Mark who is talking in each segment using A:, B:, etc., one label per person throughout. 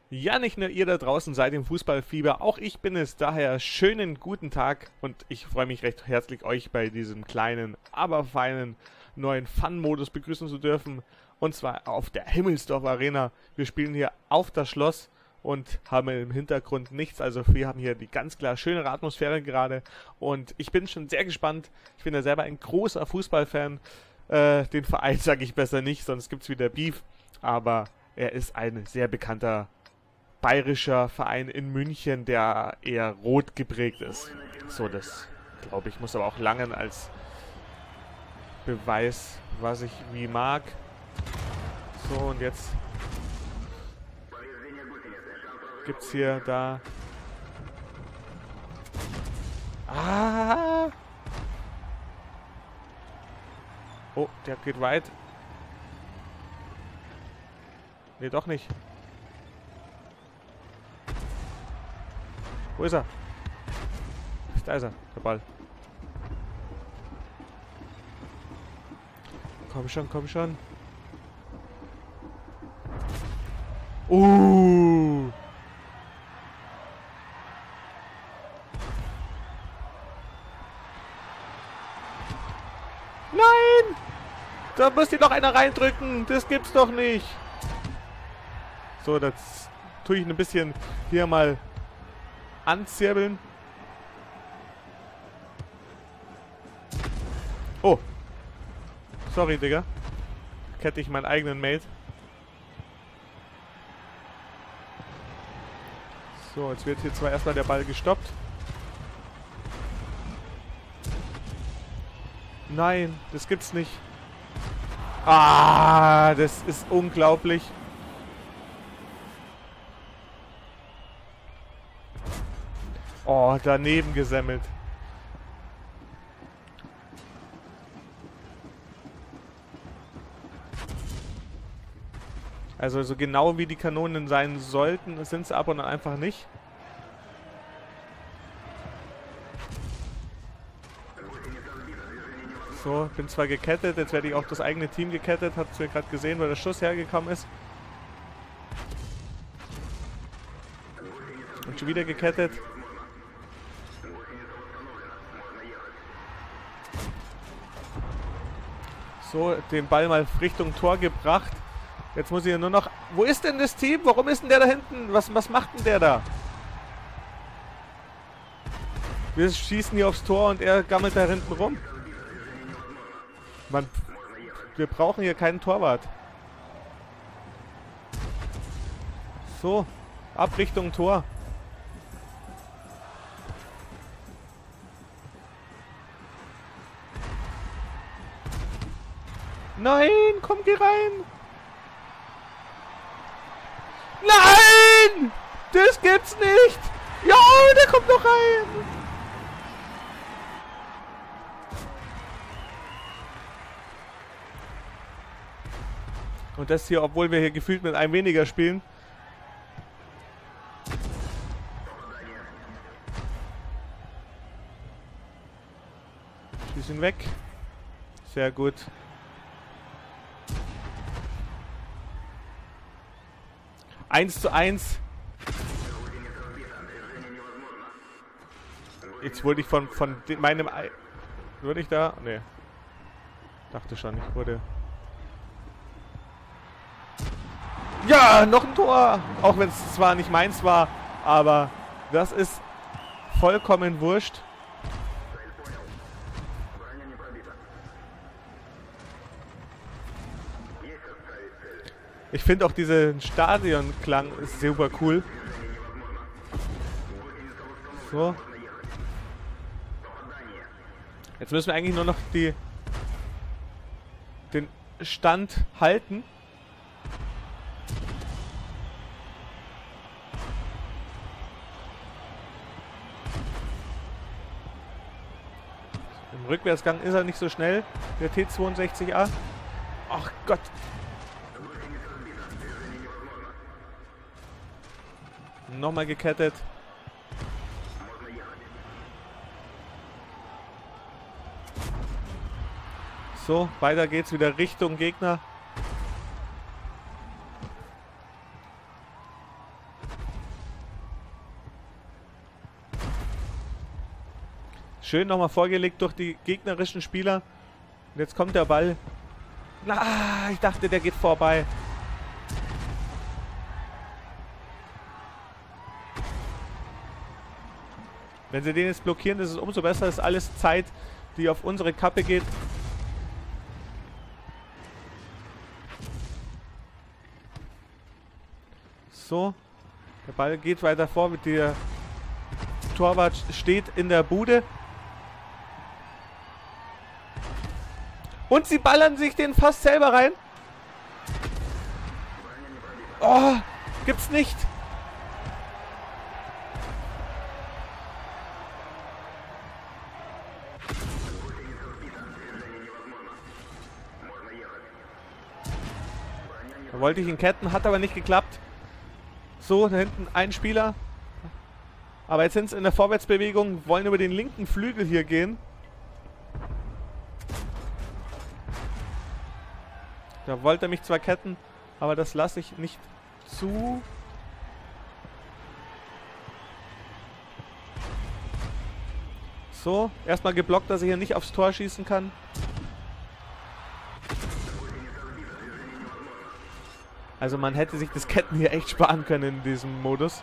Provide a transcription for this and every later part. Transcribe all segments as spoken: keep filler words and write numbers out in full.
A: Ja, nicht nur ihr da draußen seid im Fußballfieber, auch ich bin es. Daher schönen guten Tag und ich freue mich recht herzlich, euch bei diesem kleinen, aber feinen neuen Fun-Modus begrüßen zu dürfen. Und zwar auf der Himmelsdorf Arena. Wir spielen hier auf das Schloss und haben im Hintergrund nichts. Also wir haben hier die ganz klar schönere Atmosphäre gerade. Und ich bin schon sehr gespannt. Ich bin ja selber ein großer Fußballfan. Äh, den Verein sage ich besser nicht, sonst gibt es wieder Beef. Aber er ist ein sehr bekannter bayerischer Verein in München, der eher rot geprägt ist. So, das glaube ich, muss aber auch langen als Beweis, was ich wie mag. So, und jetzt gibt's hier da... Ah! Oh, der geht weit. Nee, doch nicht. Wo ist er? Da ist er, der Ball. Komm schon, komm schon. Uh! Nein! Da muss dir noch einer reindrücken. Das gibt's doch nicht. So, das tue ich ein bisschen hier mal anzirbeln. Oh. Sorry, Digga. Kette ich meinen eigenen Mate. So, jetzt wird hier zwar erstmal der Ball gestoppt. Nein, das gibt's nicht. Ah, das ist unglaublich. Oh, daneben gesemmelt. Also so genau wie die Kanonen sein sollten, sind sie aber dann einfach nicht. So, bin zwar gekettet, jetzt werde ich auch das eigene Team gekettet, habt ihr gerade gesehen, wo der Schuss hergekommen ist. Und schon wieder gekettet. So, den Ball mal Richtung Tor gebracht. Jetzt muss ich nur noch... Wo ist denn das Team? Warum ist denn der da hinten? Was, was macht denn der da? Wir schießen hier aufs Tor und er gammelt da hinten rum. Man, wir brauchen hier keinen Torwart. So, ab Richtung Tor. Nein, komm, geh rein. Nein! Das gibt's nicht! Ja, der kommt noch rein! Und das hier, obwohl wir hier gefühlt mit einem weniger spielen. Schieß ihn weg. Sehr gut. Eins zu eins. Jetzt wurde ich von, von meinem... Ei wurde ich da? Nee. Dachte schon, ich wurde... Ja, noch ein Tor! Auch wenn es zwar nicht meins war, aber das ist vollkommen wurscht. Ich finde auch diesen Stadionklang ist super cool. So. Jetzt müssen wir eigentlich nur noch die, den Stand halten. Im Rückwärtsgang ist er nicht so schnell, der T zweiundsechzig A. Ach Gott. Nochmal gekettet. So, weiter geht's wieder Richtung Gegner. Schön nochmal vorgelegt durch die gegnerischen Spieler. Und jetzt kommt der Ball. Ah, ich dachte, der geht vorbei. Wenn sie den jetzt blockieren, ist es umso besser. Das ist alles Zeit, die auf unsere Kappe geht. So. Der Ball geht weiter vor. Der Torwart steht in der Bude. Und sie ballern sich den fast selber rein. Oh, gibt's nicht. Da wollte ich ihn ketten, hat aber nicht geklappt. So, da hinten ein Spieler. Aber jetzt sind sie in der Vorwärtsbewegung, wollen über den linken Flügel hier gehen. Da wollte er mich zwar ketten, aber das lasse ich nicht zu. So, erstmal geblockt, dass er hier nicht aufs Tor schießen kann. Also man hätte sich das Ketten hier echt sparen können in diesem Modus.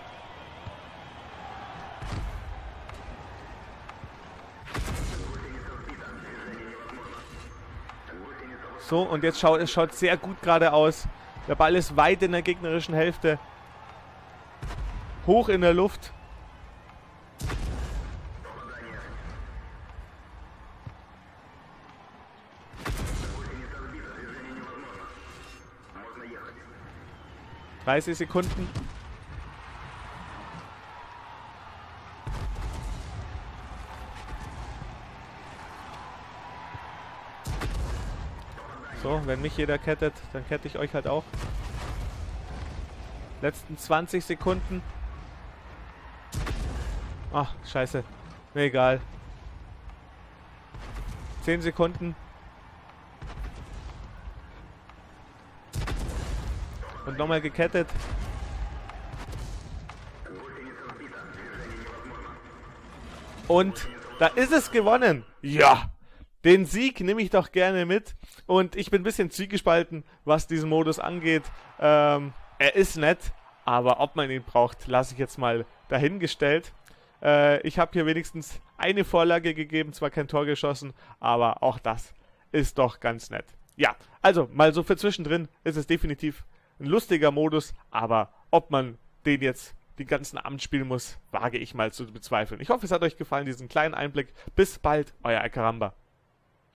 A: So, und jetzt schaut es schaut sehr gut gerade aus. Der Ball ist weit in der gegnerischen Hälfte. Hoch in der Luft. dreißig Sekunden. So, wenn mich jeder kettet, dann kette ich euch halt auch. Letzten zwanzig Sekunden. Ach, scheiße. Nee, egal. zehn Sekunden. Und nochmal gekettet. Und da ist es gewonnen. Ja, den Sieg nehme ich doch gerne mit. Und ich bin ein bisschen zwiegespalten, was diesen Modus angeht. Ähm, er ist nett, aber ob man ihn braucht, lasse ich jetzt mal dahingestellt. Äh, ich habe hier wenigstens eine Vorlage gegeben, zwar kein Tor geschossen, aber auch das ist doch ganz nett. Ja, also mal so für zwischendrin ist es definitiv ein lustiger Modus, aber ob man den jetzt den ganzen Abend spielen muss, wage ich mal zu bezweifeln. Ich hoffe, es hat euch gefallen, diesen kleinen Einblick. Bis bald, euer Alcaramba.